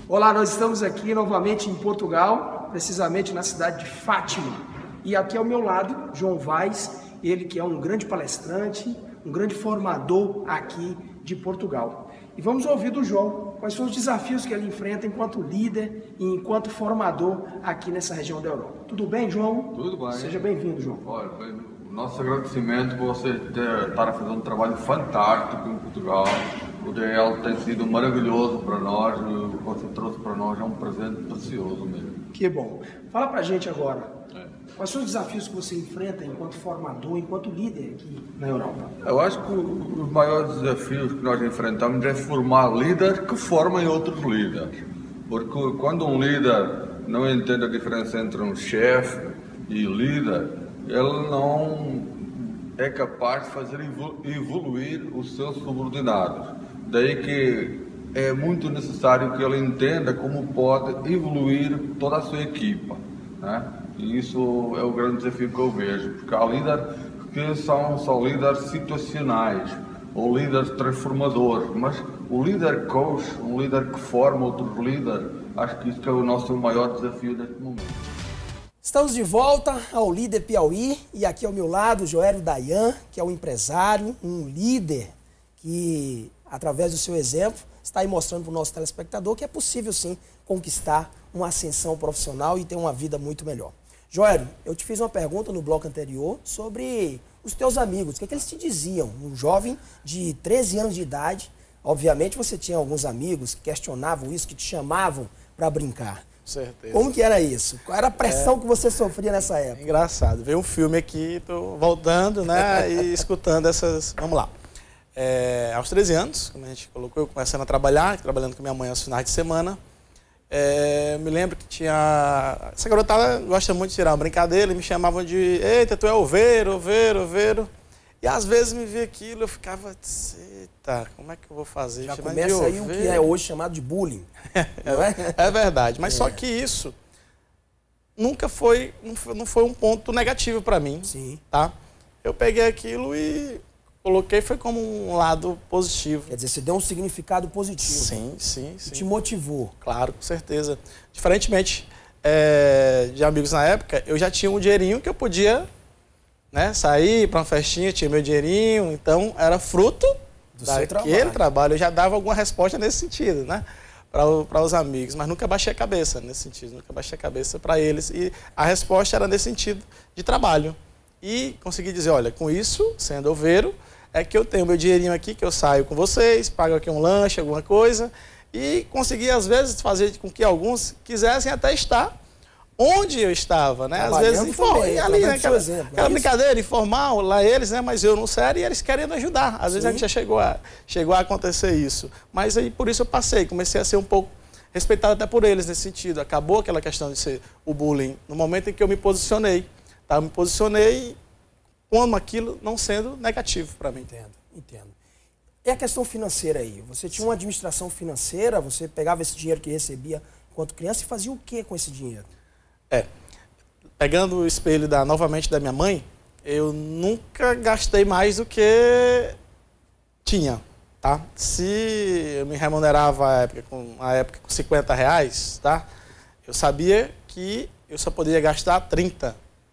Olá, nós estamos aqui novamente em Portugal, precisamente na cidade de Fátima. E aqui ao meu lado, João Vaz, ele que é um grande palestrante, um grande formador aqui de Portugal. E vamos ouvir do João quais são os desafios que ele enfrenta enquanto líder e enquanto formador aqui nessa região da Europa. Tudo bem, João? Tudo bem. Seja bem-vindo, João. Olha, o nosso agradecimento por você estar a fazer um trabalho fantástico em Portugal. O DL tem sido maravilhoso para nós, o que você trouxe para nós é um presente precioso mesmo. Que bom. Fala pra gente agora, quais são os desafios que você enfrenta enquanto formador, enquanto líder aqui na Europa? Eu acho que os maiores desafios que nós enfrentamos é formar líderes que formem outros líderes. Porque quando um líder não entende a diferença entre um chefe e líder, ele não é capaz de fazer evoluir os seus subordinados. Daí que é muito necessário que ele entenda como pode evoluir toda a sua equipa, né? E isso é o grande desafio que eu vejo, porque há líderes que são só líderes situacionais ou líderes transformadores, mas o líder coach, um líder que forma outros líderes, acho que isso é o nosso maior desafio neste momento. Estamos de volta ao Líder Piauí e aqui ao meu lado o Joélio Dayan, que é um empresário, um líder que, através do seu exemplo, está aí mostrando para o nosso telespectador que é possível sim conquistar uma ascensão profissional e ter uma vida muito melhor. Joélio, eu te fiz uma pergunta no bloco anterior sobre os teus amigos, o que eles te diziam? Um jovem de 13 anos de idade, obviamente você tinha alguns amigos que questionavam isso, que te chamavam para brincar. Certeza. Como que era isso? Qual era a pressão que você sofria nessa época? É engraçado. Veio um filme aqui, tô voltando, né, e escutando essas... Vamos lá. Aos 13 anos, como a gente colocou, eu começando a trabalhar, trabalhando com minha mãe aos finais de semana. Me lembro que tinha... Essa garotada gosta muito de tirar uma brincadeira, e me chamavam de... Eita, tu é oveiro, oveiro, oveiro. E às vezes me via aquilo, eu ficava... Eita, como é que eu vou fazer? Já começa aí o que é hoje chamado de bullying. Não é? É verdade, mas só que isso nunca foi, não foi um ponto negativo para mim. Sim. Tá? Eu peguei aquilo e coloquei, foi como um lado positivo. Quer dizer, você deu um significado positivo. Sim. E te motivou. Claro, com certeza. Diferentemente de amigos na época, eu já tinha um dinheirinho que eu podia, né, sair para uma festinha, tinha meu dinheirinho, então era fruto daquele trabalho. Eu já dava alguma resposta nesse sentido, né? Para os amigos, mas nunca baixei a cabeça nesse sentido, nunca baixei a cabeça para eles. E a resposta era nesse sentido de trabalho. E consegui dizer, olha, com isso, sendo oveiro, é que eu tenho meu dinheirinho aqui, que eu saio com vocês, pago aqui um lanche, alguma coisa, e consegui, às vezes, fazer com que alguns quisessem até estar onde eu estava, né? Às vezes, ali, né? Aquela brincadeira informal, lá eles, né? Mas eu não sério, e eles querendo ajudar. Às vezes a gente já chegou a acontecer isso. Mas aí, por isso eu passei, comecei a ser um pouco respeitado até por eles nesse sentido. Acabou aquela questão de ser o bullying. No momento em que eu me posicionei, tá? Eu me posicionei como aquilo não sendo negativo para mim. Entendo. E a questão financeira aí? Você tinha uma administração financeira, você pegava esse dinheiro que recebia enquanto criança e fazia o que com esse dinheiro? Pegando o espelho novamente da minha mãe, eu nunca gastei mais do que tinha, tá? Se eu me remunerava à época com 50 reais, tá? Eu sabia que eu só poderia gastar 30.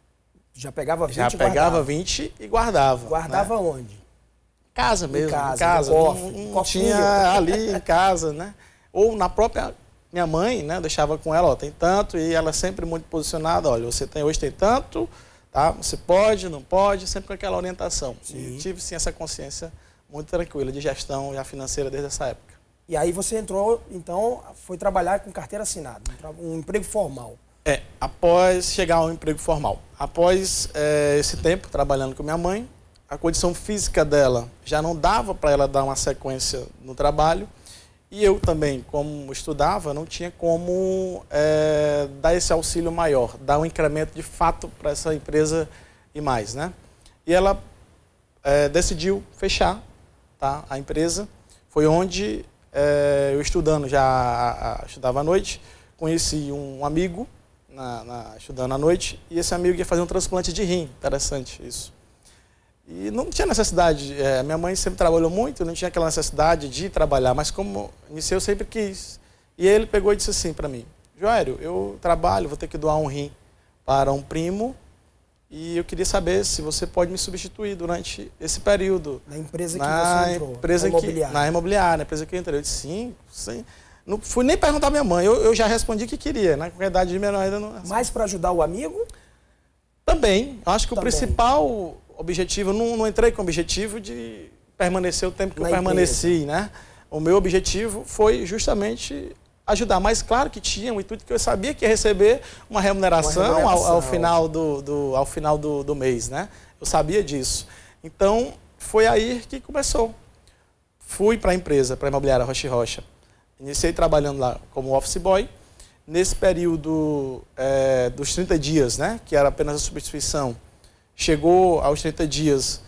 Já pegava 20 Já pegava 20 e guardava. Guardava, né? Onde? Em casa mesmo, em casa. Não tinha ali em casa, né? Ou na própria... Minha mãe, né, deixava com ela, ó, tem tanto, e ela sempre muito posicionada, olha, hoje tem tanto, tá? Você pode, não pode, sempre com aquela orientação. Sim. E tive, sim, essa consciência muito tranquila de gestão já financeira desde essa época. E aí você entrou, então, foi trabalhar com carteira assinada, um emprego formal. Após chegar ao emprego formal. Após esse tempo trabalhando com minha mãe, a condição física dela já não dava para ela dar uma sequência no trabalho. E eu também, como estudava, não tinha como dar esse auxílio maior, dar um incremento de fato para essa empresa e mais, né? E ela decidiu fechar, tá, a empresa. Foi onde eu estudando, estudava à noite, conheci um amigo estudando à noite, e esse amigo ia fazer um transplante de rim. Interessante isso. E não tinha necessidade, minha mãe sempre trabalhou muito, não tinha aquela necessidade de trabalhar, mas como iniciei, eu sempre quis E ele pegou e disse assim para mim: Joério, eu trabalho, vou ter que doar um rim para um primo e eu queria saber se você pode me substituir durante esse período. Na empresa que você entrou, na imobiliária, na empresa que eu entrei. Eu disse sim, sim. Não fui nem perguntar à minha mãe, eu já respondi que queria, né? Com a idade de menor ainda não... Mas para ajudar o amigo? Também. Eu acho que o principal objetivo, eu não entrei com o objetivo de permanecer o tempo que eu permaneci, né? O meu objetivo foi justamente ajudar. Mas claro que tinha um intuito que eu sabia que ia receber uma remuneração, ao final do mês, né? Eu sabia disso. Então, foi aí que começou. Fui para a empresa, para a imobiliária Rocha & Rocha. Iniciei trabalhando lá como office boy. Nesse período dos 30 dias, né, que era apenas a substituição, chegou aos 30 dias,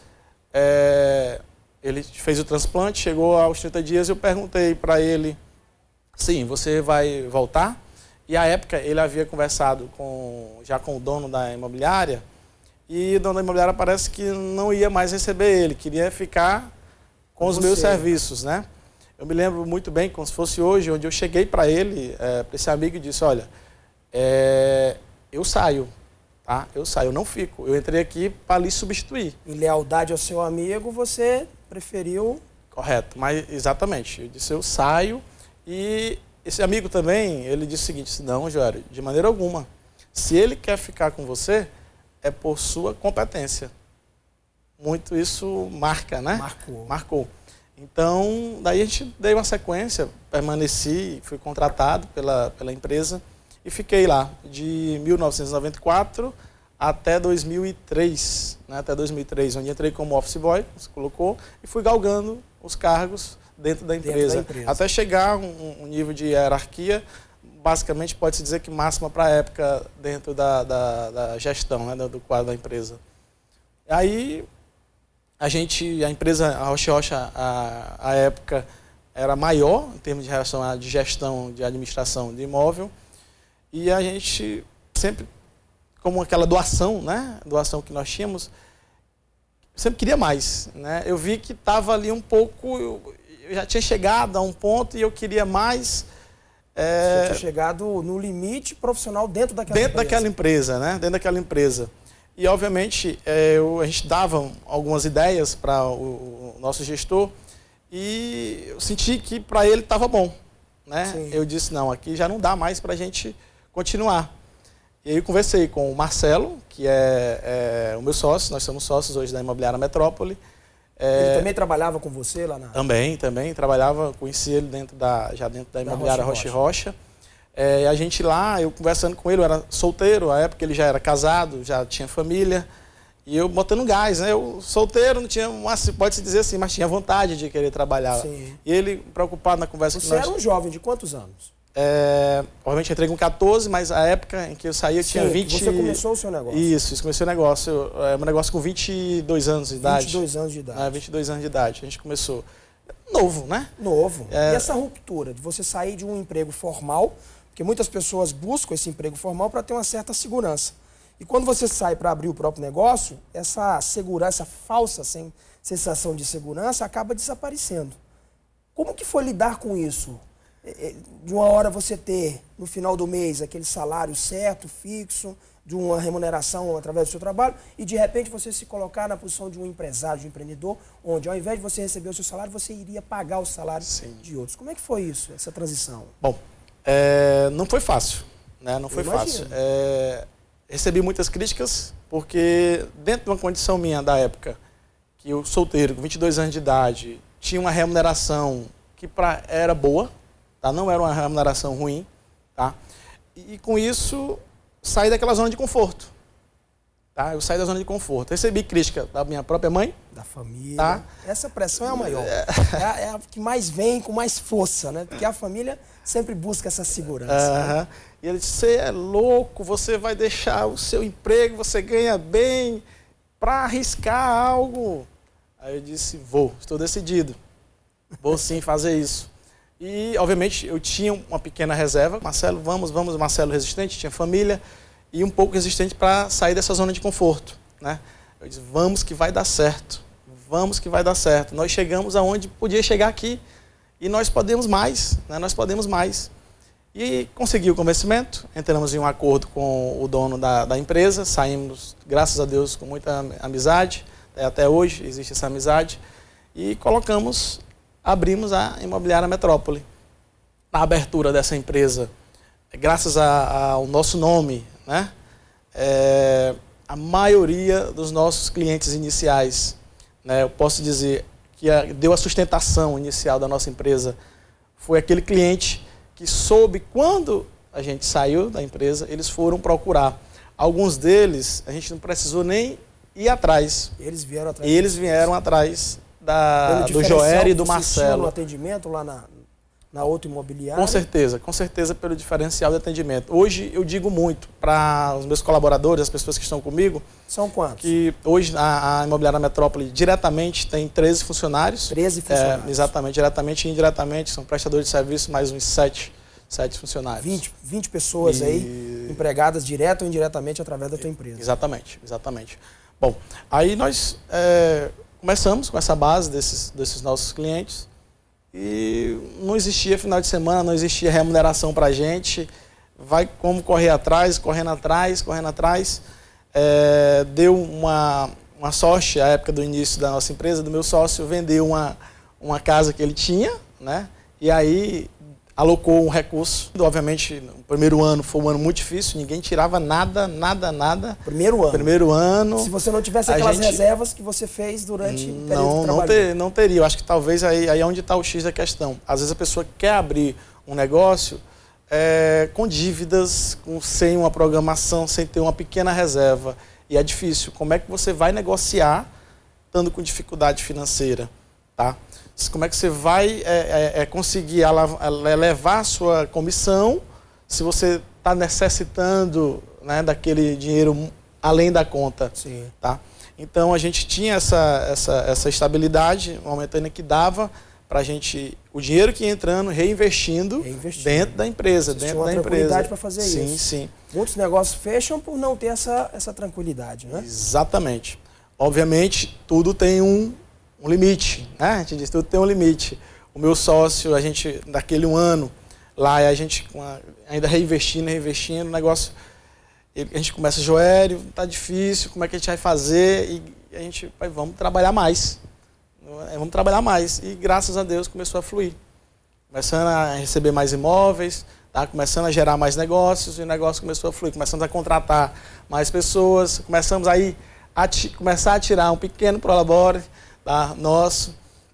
ele fez o transplante, chegou aos 30 dias, eu perguntei para ele, sim, você vai voltar? E à época ele havia conversado já com o dono da imobiliária, e o dono da imobiliária parece que não ia mais receber ele, queria ficar com os meus serviços, né? Eu me lembro muito bem, como se fosse hoje, onde eu cheguei para ele, para esse amigo, e disse, olha, eu saio, tá? Eu saio, eu não fico. Eu entrei aqui para lhe substituir. Em lealdade ao seu amigo, você preferiu... Correto, mas exatamente. Eu disse, eu saio. E esse amigo também, ele disse o seguinte, não, Joério, de maneira alguma. Se ele quer ficar com você, é por sua competência. Muito isso marca, né? Marcou. Então, daí a gente deu uma sequência, permaneci, fui contratado pela empresa e fiquei lá de 1994 até 2003, né, onde entrei como office boy, você colocou, e fui galgando os cargos dentro da empresa. Até chegar a um nível de hierarquia, basicamente pode-se dizer que máxima para a época dentro da gestão, né, do quadro da empresa. Aí... A empresa, a Rocha & Rocha, à época, era maior em termos de relação de gestão, de administração de imóvel. E a gente sempre, como aquela doação, né? Doação que nós tínhamos, sempre queria mais, né? Eu vi que estava ali um pouco, eu já tinha chegado a um ponto e eu queria mais. Você tinha chegado no limite profissional dentro daquela empresa, né? Dentro daquela empresa. E, obviamente, a gente dava algumas ideias para o nosso gestor e eu senti que para ele estava bom, né? Sim. Eu disse, não, aqui já não dá mais para a gente continuar. E aí eu conversei com o Marcelo, que é o meu sócio, nós somos sócios hoje da Imobiliária Metrópole. Ele também trabalhava com você lá na... Também trabalhava, conheci ele já dentro da Imobiliária Rocha & Rocha. A gente lá, eu conversando com ele, eu era solteiro, à época ele já era casado, já tinha família, e eu botando gás, né? Eu solteiro, não tinha, pode-se dizer assim, mas tinha vontade de querer trabalhar. Sim. E ele, preocupado na conversa com nós... Você era um jovem de quantos anos? Obviamente entrei com 14, mas a época em que eu saí eu tinha 20... Você começou o seu negócio. Isso comecei o negócio. Meu negócio com 22 anos de idade. 22 anos de idade. 22 anos de idade, a gente começou. Novo, né? Novo. E essa ruptura de você sair de um emprego formal... Porque muitas pessoas buscam esse emprego formal para ter uma certa segurança. E quando você sai para abrir o próprio negócio, essa segurança, falsa sensação de segurança acaba desaparecendo. Como que foi lidar com isso? De uma hora você ter, no final do mês, aquele salário certo, fixo, de uma remuneração através do seu trabalho, e de repente você se colocar na posição de um empresário, de um empreendedor, onde ao invés de você receber o seu salário, você iria pagar o salário de outros. Como é que foi isso, essa transição? Bom, não foi fácil, né? Não foi fácil. Recebi muitas críticas, porque dentro de uma condição minha da época, que eu solteiro, com 22 anos de idade, tinha uma remuneração que era boa, tá? Não era uma remuneração ruim, tá? E com isso, saí daquela zona de conforto. Tá? Eu saí da zona de conforto. Recebi crítica da minha própria mãe. Da família. Tá? Essa pressão é a maior. É a que mais vem com mais força, né? Porque a família sempre busca essa segurança. Né? E ele disse, você é louco, você vai deixar o seu emprego, você ganha bem, para arriscar algo. Aí eu disse, estou decidido. Vou sim fazer isso. E, obviamente, eu tinha uma pequena reserva. Marcelo, vamos, Marcelo resistente, tinha família. E um pouco resistente para sair dessa zona de conforto, né? Eu disse, vamos que vai dar certo, Nós chegamos aonde podia chegar aqui e nós podemos mais, né? Nós podemos mais. E consegui o convencimento, entramos em um acordo com o dono da empresa, saímos, graças a Deus, com muita amizade, até hoje existe essa amizade, e abrimos a Imobiliária Metrópole. Na abertura dessa empresa, graças ao nosso nome, né, a maioria dos nossos clientes iniciais, né, eu posso dizer que deu a sustentação inicial da nossa empresa, foi aquele cliente que soube quando a gente saiu da empresa, eles foram procurar. Alguns deles, a gente não precisou nem ir atrás. Eles vieram atrás. Eles vieram atrás do Joério e do Marcelo. No atendimento lá na outra imobiliária? Com certeza pelo diferencial de atendimento. Hoje eu digo muito para os meus colaboradores, as pessoas que estão comigo. São quantos? Que hoje a Imobiliária Metrópole diretamente tem 13 funcionários. 13 funcionários. Exatamente, diretamente e indiretamente, são prestadores de serviço, mais uns 7 funcionários. 20 pessoas aí, empregadas direto ou indiretamente através da tua empresa. Exatamente. Bom, aí nós começamos com essa base desses nossos clientes. E não existia final de semana, não existia remuneração para a gente. Vai como correndo atrás. Deu uma sorte, a época do início da nossa empresa, do meu sócio, vendeu uma casa que ele tinha, né? E aí alocou um recurso. Obviamente, o primeiro ano foi um ano muito difícil, ninguém tirava nada. Primeiro ano. Se você não tivesse aquelas reservas que você fez durante o período de trabalho. Não teria. Eu acho que talvez aí é onde está o X da questão. Às vezes a pessoa quer abrir um negócio com dívidas, sem uma programação, sem ter uma pequena reserva. E é difícil. Como é que você vai negociar estando com dificuldade financeira? Tá? Como é que você vai conseguir elevar a sua comissão se você está necessitando, né, daquele dinheiro além da conta? Sim. Tá? Então a gente tinha essa estabilidade momentânea que dava para a gente, o dinheiro que ia entrando, reinvestindo dentro da empresa. Vocês tinham uma tranquilidade para fazer isso. Sim. Muitos negócios fecham por não ter essa tranquilidade, né? Exatamente. Obviamente, tudo tem um limite, né? A gente diz, tudo tem um limite. O meu sócio, a gente, daquele um ano, lá a gente ainda reinvestindo, o negócio, a gente começa, Joério, tá difícil, como é que a gente vai fazer? E a gente, vamos trabalhar mais. E graças a Deus começou a fluir. Começando a receber mais imóveis, tá? Começando a gerar mais negócios, e o negócio começou a fluir. Começamos a contratar mais pessoas, começamos aí começar a tirar um pequeno prolabore, tá, nosso,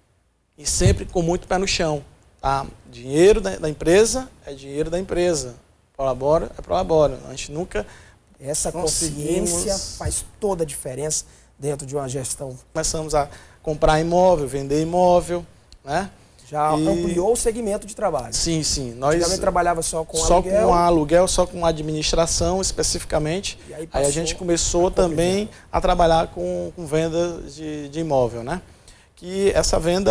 e sempre com muito pé no chão. Tá? Dinheiro da empresa é dinheiro da empresa. Prolabore é prolabore. A gente nunca... Essa consciência faz toda a diferença dentro de uma gestão. Começamos a comprar imóvel, vender imóvel, né? Já ampliou o segmento de trabalho. Sim. Nós antigamente trabalhava só com aluguel, só com administração especificamente. E aí a gente começou também a trabalhar com venda de imóvel, né? Que essa venda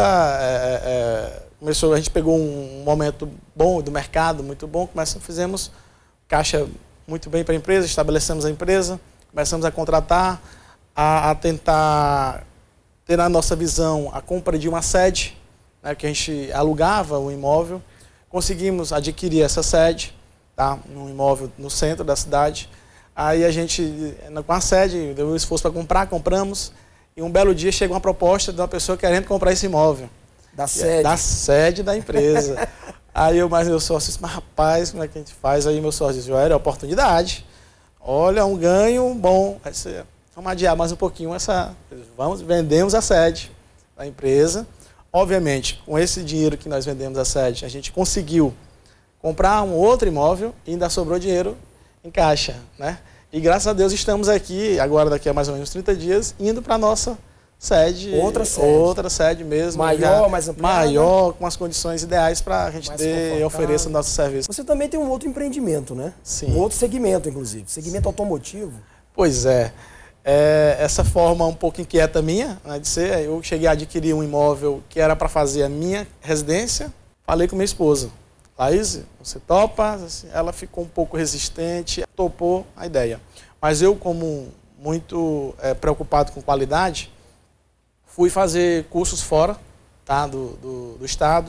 começou, a gente pegou um momento bom do mercado, muito bom, fizemos caixa muito bem para a empresa, estabelecemos a empresa, começamos a contratar, a tentar ter na nossa visão a compra de uma sede, né, que a gente alugava o imóvel, conseguimos adquirir essa sede, tá, num imóvel no centro da cidade. Aí a gente, com a sede, deu um esforço para comprar, compramos, e um belo dia chegou uma proposta de uma pessoa querendo comprar esse imóvel. Da sede? Da sede da empresa. Aí meu sócio disse, mas rapaz, como é que a gente faz? Aí meu sócio disse, olha, é oportunidade. Olha, um ganho bom. Aí você, vamos adiar mais um pouquinho vendemos a sede da empresa. Obviamente, com esse dinheiro que nós vendemos a sede, a gente conseguiu comprar um outro imóvel e ainda sobrou dinheiro em caixa, né? E graças a Deus estamos aqui, agora daqui a mais ou menos 30 dias, indo para a nossa sede. Outra sede mesmo. Maior, mais ampliada. Maior, com as condições ideais para a gente ter e oferecer o nosso serviço. Você também tem um outro empreendimento, né? Sim. Um outro segmento, inclusive. Segmento automotivo. Pois é. Essa forma um pouco inquieta minha, né, de ser, eu cheguei a adquirir um imóvel que era para fazer a minha residência, falei com minha esposa, Laís, você topa? Ela ficou um pouco resistente, topou a ideia. Mas eu, como muito preocupado com qualidade, fui fazer cursos fora, tá, do estado,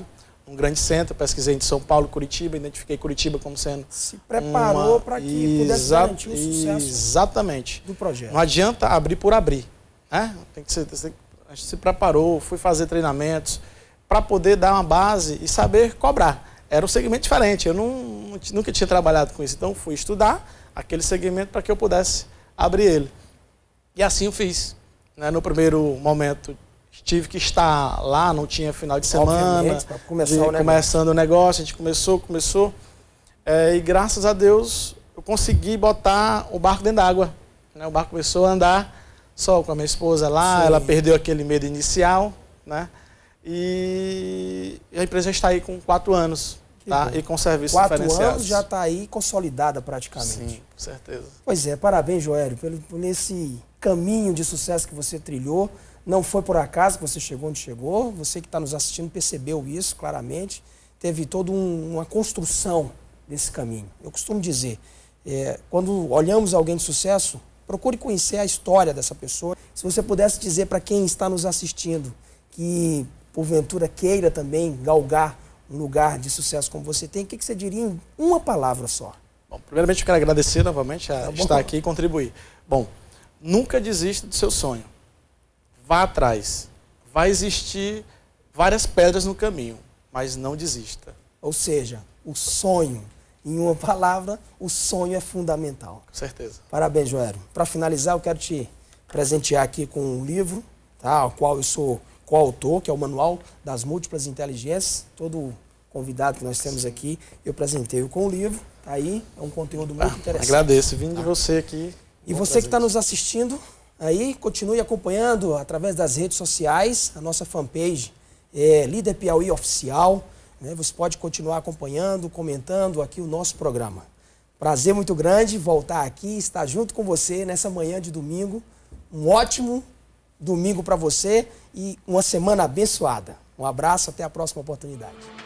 um grande centro, pesquisei em São Paulo, Curitiba, identifiquei Curitiba como sendo... Se preparou para que pudesse garantir o sucesso exatamente. do projeto. Não adianta abrir por abrir, né? A gente se preparou, fui fazer treinamentos para poder dar uma base e saber cobrar. Era um segmento diferente, eu nunca tinha trabalhado com isso, então fui estudar aquele segmento para que eu pudesse abrir ele. E assim eu fiz. Né? No primeiro momento, tive que estar lá, não tinha final de semana, começando o negócio, a gente começou, e graças a Deus eu consegui botar o barco dentro d'água. Né? O barco começou a andar só com a minha esposa lá, ela perdeu aquele medo inicial, né? E a empresa já está aí com 4 anos, tá? E com serviços diferenciados. 4 anos já está aí consolidada praticamente. Sim, com certeza. Pois é, parabéns, Joélio, por esse caminho de sucesso que você trilhou. Não foi por acaso que você chegou onde chegou. Você que está nos assistindo percebeu isso claramente. Teve toda uma construção desse caminho. Eu costumo dizer, quando olhamos alguém de sucesso, procure conhecer a história dessa pessoa. Se você pudesse dizer para quem está nos assistindo que, porventura, queira também galgar um lugar de sucesso como você tem, o que você diria em uma palavra só? Bom, primeiramente eu quero agradecer novamente a estar aqui e contribuir. Bom, nunca desista do seu sonho. Vá atrás. Vai existir várias pedras no caminho, mas não desista. Ou seja, o sonho, em uma palavra, o sonho é fundamental. Com certeza. Parabéns, Joélio. Para finalizar, eu quero te presentear aqui com um livro, tá, ao qual eu sou coautor, que é o Manual das Múltiplas Inteligências. Todo convidado que nós temos aqui, eu presenteio com o livro. Tá aí, é um conteúdo muito interessante. Agradeço, vindo de você aqui. E você que está nos assistindo, aí continue acompanhando através das redes sociais, a nossa fanpage Líder Piauí Oficial. Né? Você pode continuar acompanhando, comentando aqui o nosso programa. Prazer muito grande voltar aqui, estar junto com você nessa manhã de domingo. Um ótimo domingo para você e uma semana abençoada. Um abraço, até a próxima oportunidade.